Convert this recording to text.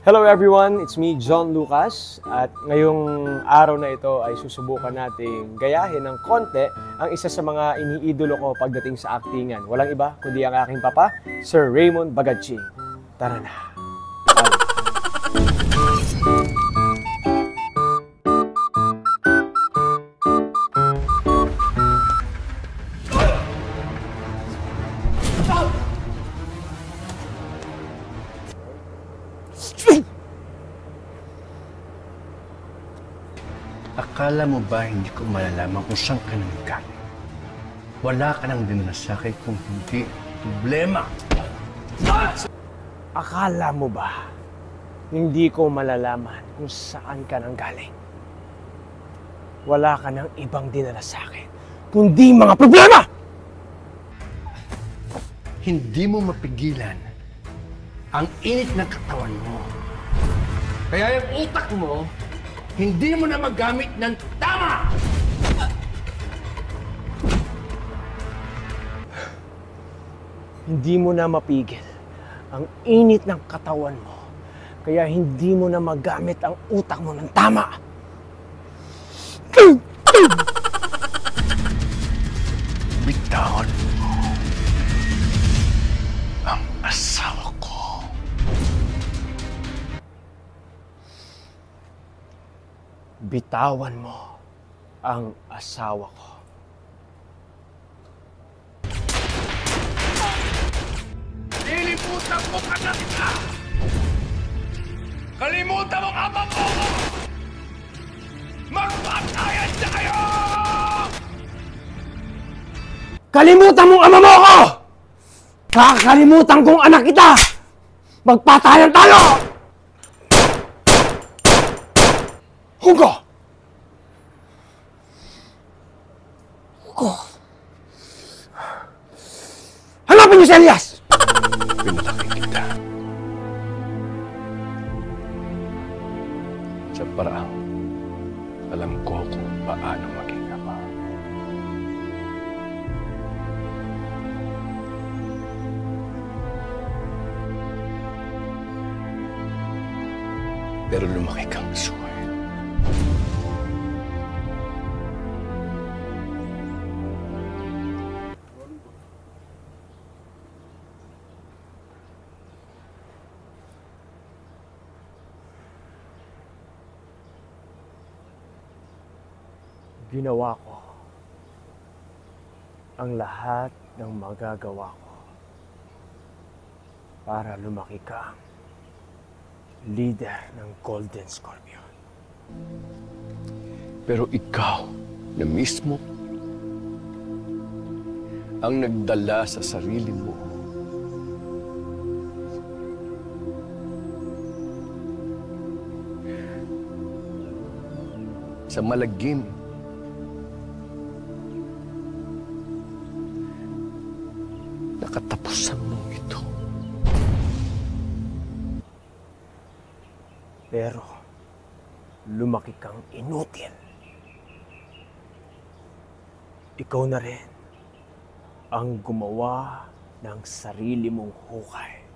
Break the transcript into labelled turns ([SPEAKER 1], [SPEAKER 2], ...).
[SPEAKER 1] Hello everyone, it's me John Lucas at ngayong araw na ito ay susubukan nating gayahin ng konti ang isa sa mga iniidolo ko pagdating sa aktingan. Walang iba kundi ang aking papa, Sir Raymond Bagadsing. Tara na!
[SPEAKER 2] Akala mo ba hindi ko malalaman kung saan ka nang galing? Wala ka nang dinasakay kung hindi problema.
[SPEAKER 1] Akala mo ba hindi ko malalaman kung saan ka nang galing? Wala ka nang ibang dinala sa akin kundi mga problema!
[SPEAKER 2] Hindi mo mapigilan ang init ng katawan mo. Kaya yung utak mo, hindi mo na magamit ng tama!
[SPEAKER 1] Hindi mo na mapigil ang init ng katawan mo. Kaya hindi mo na magamit ang utak mo ng tama.
[SPEAKER 2] Bitawan mo ang asawa ko.
[SPEAKER 1] Bitawan mo ang asawa ko.
[SPEAKER 2] Liliputan mo ka na kita! Kalimutan mo ang ama mo! Magpatayan tayo!
[SPEAKER 1] Kalimutan mong ama mo ako! Kakalimutan kong anak kita! Magpatayan tayo! Hugo! Hugo! Hanapin niyo si Elias!
[SPEAKER 2] Pinalaki kita. Sa paraang alam ko kung paano maging ama. Pero lumaki kang suway.
[SPEAKER 1] Ginawa ko ang lahat ng magagawa ko para lumaki kang leader ng Golden Scorpion.
[SPEAKER 2] Pero ikaw na mismo ang nagdala sa sarili mo sa malagim na katapusan mo ito.
[SPEAKER 1] Pero lumaki kang inutil. Ikaw na rin ang gumawa ng sarili mong hukay.